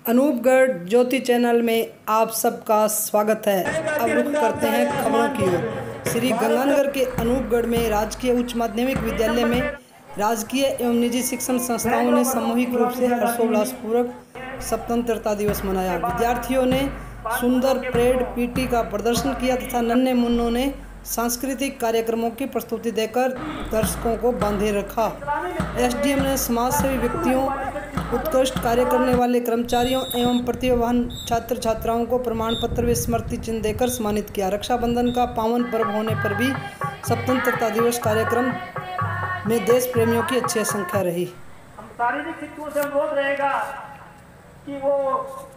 अनूपगढ़ ज्योति channel में आप सबका स्वागत है। अब रुख करते हैं खबरों की ओर। श्री गंगानगर के अनूपगढ़ में राजकीय उच्च माध्यमिक विद्यालय में राजकीय एवं निजी शिक्षण संस्थाओं ने सामूहिक रूप से हर्षोल्लासपूर्वक स्वतंत्रता दिवस मनाया। विद्यार्थियों ने सुंदर परेड पीटी का प्रदर्शन किया तथा नन्हे मुन्नों ने सांस्कृतिक कार्यक्रमों की प्रस्तुति देकर दर्शकों को बांधे रखा। एसडीएम ने समाजसेवी व्यक्तियों, उत्कृष्ट कार्य करने वाले कर्मचारियों एवं प्रतिभावान छात्र छात्राओं को प्रमाण पत्र व स्मृति चिन्ह देकर सम्मानित किया। रक्षाबंधन का पावन पर्व होने पर भी स्वतंत्रता दिवस कार्यक्रम में देश प्रेमियों की अच्छी संख्या रही। शारीरिक शिक्षकों से अनुरोध रहेगा कि वो